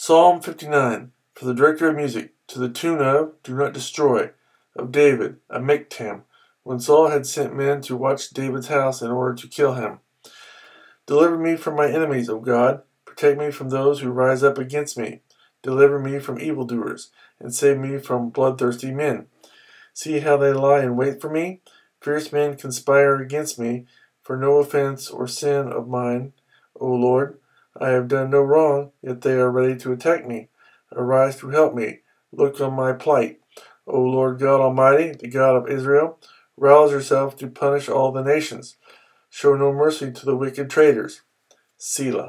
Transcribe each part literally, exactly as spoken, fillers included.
Psalm fifty-nine, for the director of music, to the tune of Do Not Destroy, of David, a miktam, when Saul had sent men to watch David's house in order to kill him. Deliver me from my enemies, O God. Protect me from those who rise up against me. Deliver me from evildoers, and save me from bloodthirsty men. See how they lie in wait for me. Fierce men conspire against me, for no offense or sin of mine, O Lord. I have done no wrong, yet they are ready to attack me. Arise to help me. Look on my plight. O Lord God Almighty, the God of Israel, rouse yourself to punish all the nations. Show no mercy to the wicked traitors. Selah.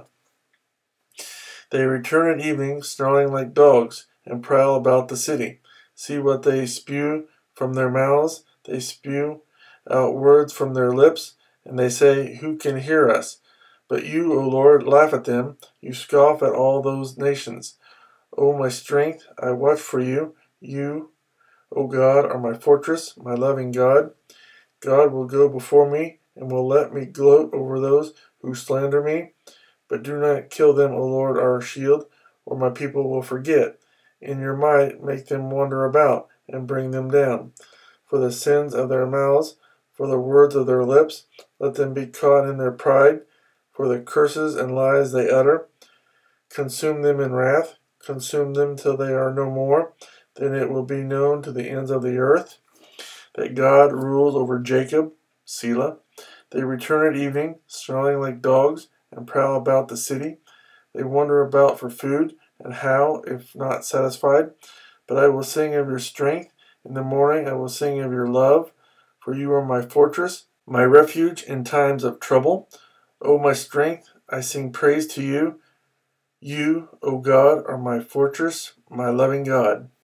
They return at evening, snarling like dogs, and prowl about the city. See what they spew from their mouths. They spew out words from their lips, and they say, Who can hear us? But you, O Lord, laugh at them. You scoff at all those nations. O my strength, I watch for you. You, O God, are my fortress, my loving God. God will go before me, and will let me gloat over those who slander me. But do not kill them, O Lord, our shield, or my people will forget. In your might make them wander about, and bring them down. For the sins of their mouths, for the words of their lips, let them be caught in their pride. For the curses and lies they utter, consume them in wrath, consume them till they are no more. Then it will be known to the ends of the earth that God rules over Jacob, Selah. They return at evening, snarling like dogs, and prowl about the city. They wander about for food, and howl, if not satisfied. But I will sing of your strength. In the morning I will sing of your love, for you are my fortress, my refuge in times of trouble. O my strength, I sing praise to you. You, O God, are my fortress, my loving God.